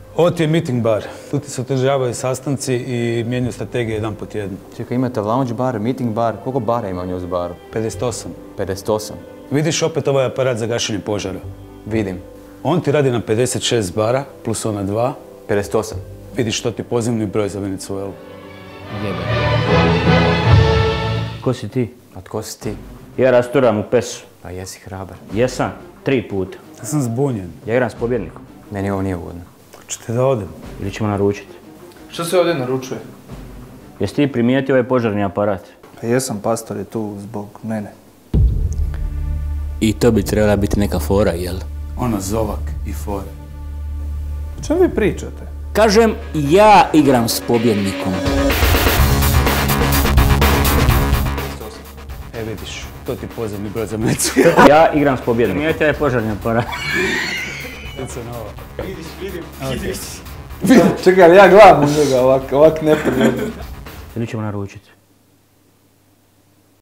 Ovo ti je meeting bar. Tu ti se održavaju sastanci i mijenjaju strategije jedan po tjednu. Čekaj, imate lounge bar, meeting bar, koliko bara ima u News baru? 58. 58. Vidiš opet ovaj aparat za gašenje požara? Vidim. On ti radi na 56 bara, plus ona 2. 58. Vidiš što ti pozivni broj za Venezuelu. Jebe. Ko si ti? A tko si ti? Ja rasturam u pesu. Pa jesi hrabar. Jesam, 3 puta. Ja sam zbunjen. Ja igram s pobjednikom. Meni ovo nije ugodno. Hoćete da odem? Ili ćemo naručiti? Što se ovdje naručuje? Jesi ti primijetio ovaj požarni aparat? Pa jesam, pastor je tu zbog mene. I to bi trebala biti neka fora, jel? Ono zovak i fore. O čemu vi pričate? Kažem, ja igram s pobjednikom. E vidiš, to ti pozivni broj za Venezuelu. Ja igram s pobjednikom. Primijetio ovaj požarni aparat. Čekaj, ali ja gledam u njega ovak neprijatno. Ili ćemo naručiti?